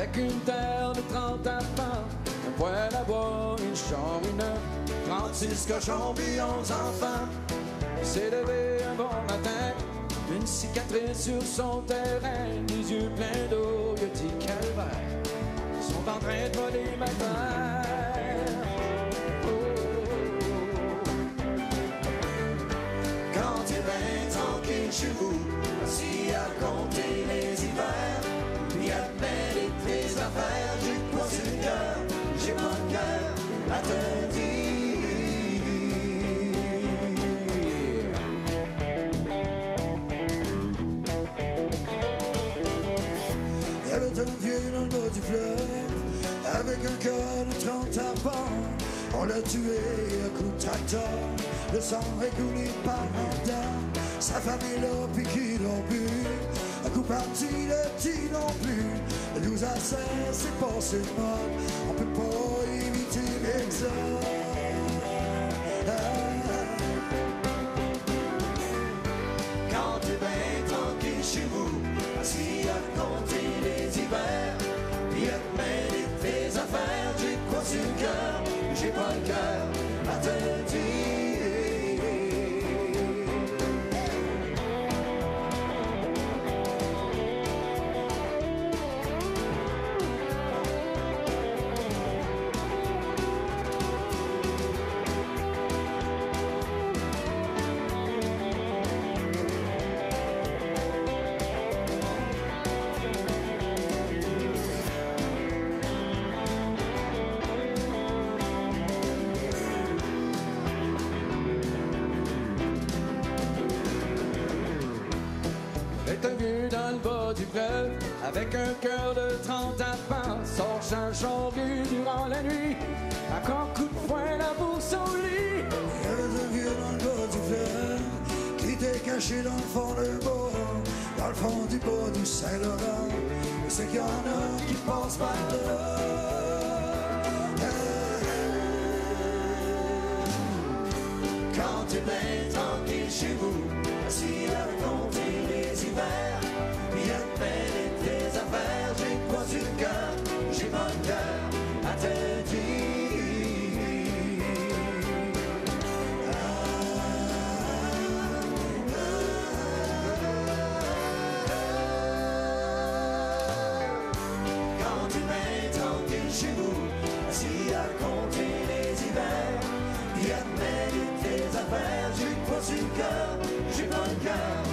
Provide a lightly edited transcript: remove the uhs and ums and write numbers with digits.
avec une terre de 30 enfants, un poêle à bois, une chambre, une 36 cochons puis 11 enfants. Il s'est levé un bon matin, une cicatrice sur son terrain, les yeux pleins d'eau, il a dit calvaire, ils sont en train de voler ma terre. Oh, oh, oh. Quand t'es bien tranquille chez vous, assis à compter les hivers, puis à mêler tes affaires, j'ai quoi sur le cœur, j'ai pas de cœur à te dire. Y'avait un vieux dans le bas du fleuve, avec un cœur de 30 arpents. On l'a tué à coups de tracteur, le sang est coulé par en dedans. Sa famille l'a piqué non plus, un coup parti, le petit non plus. Le 12 à 16, c'est passé de mode, on peut pas éviter l'exode. Quand t'es bien tranquille chez vous, assis à compter les hivers, puis à te mêler tes affaires, j'ai quoi sur le cœur, j'ai pas le cœur à te dire. Est un vieux dans le bas du fleuve, avec un cœur de 30 enfants, sort chanchon-rue durant la nuit, encore coup de poing la bourse au lit. Il y avait un vieux dans le bas du fleuve, qui était caché dans le fond d'un bois, dans le fond du bois du Saint-Laurent, et c'est qu'il y en a qui passent par là. Quand t'es bien tranquille chez vous, assis à compter les hivers, puis à te mêler tes affaires, j'ai quoi sur le cœur, j'ai pas le cœur à te dire. Quand t'es bien tranquille chez vous, assis à compter les hivers, puis à te mêler tes affaires, j'ai quoi sur le cœur, j'ai pas le cœur